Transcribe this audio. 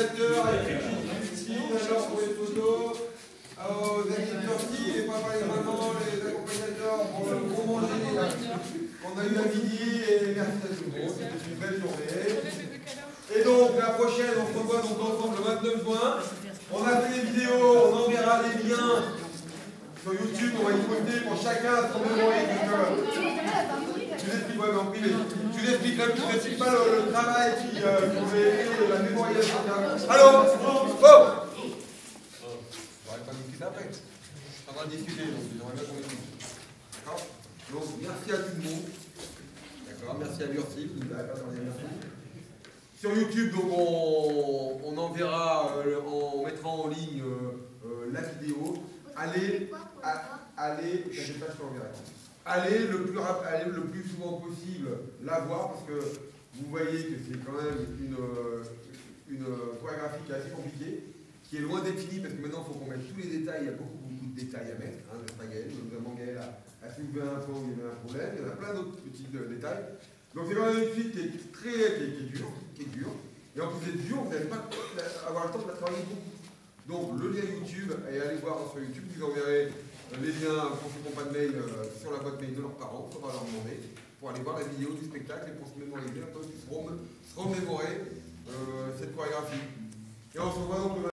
réalisateurs, alors pour les photos, aux animateurs les papas, les mamans, les accompagnateurs pour le bon manger qu'on a eu à midi, et merci à tout le monde, c'était une belle journée. Et donc la prochaine, on se revoit donc ensemble le 29 juin. On a fait des vidéos, on enverra les liens sur YouTube, on va y poster pour chacun son mémoire. Tu l'expliques ouais, en privé. Tu l'expliques pas le travail qui pouvait aider la mémorisation. Alors, oh! On va pas discuter après. On va discuter, donc j'aimerais bien qu'on discute. D'accord? Donc merci à tout le monde. D'accord? Merci à Bursi. Sur YouTube, donc on enverra, on mettra en ligne la vidéo. Allez, je ne sais pas si on verra. Allez le plus souvent possible la voir parce que vous voyez que c'est quand même une chorégraphie qui est assez compliquée, qui est loin d'être finie parce que maintenant il faut qu'on mette tous les détails, il y a beaucoup de détails à mettre, hein, n'est-ce pas Gaël? Notamment Gaël a soulevé un point où il y avait un problème, il y en a plein d'autres petits détails. Donc c'est quand même une suite qui est dure, et en plus d'être dure, vous n'allez pas avoir le temps de la travailler beaucoup. Donc le lien YouTube, et allez voir sur YouTube, vous enverrez les liens pour ceux qui n'ont pas de mail sur la boîte mail de leurs parents, on va leur demander, pour aller voir la vidéo du spectacle et pour se mémoriser un peu, se remémorer cette chorégraphie. Et on se revoit donc le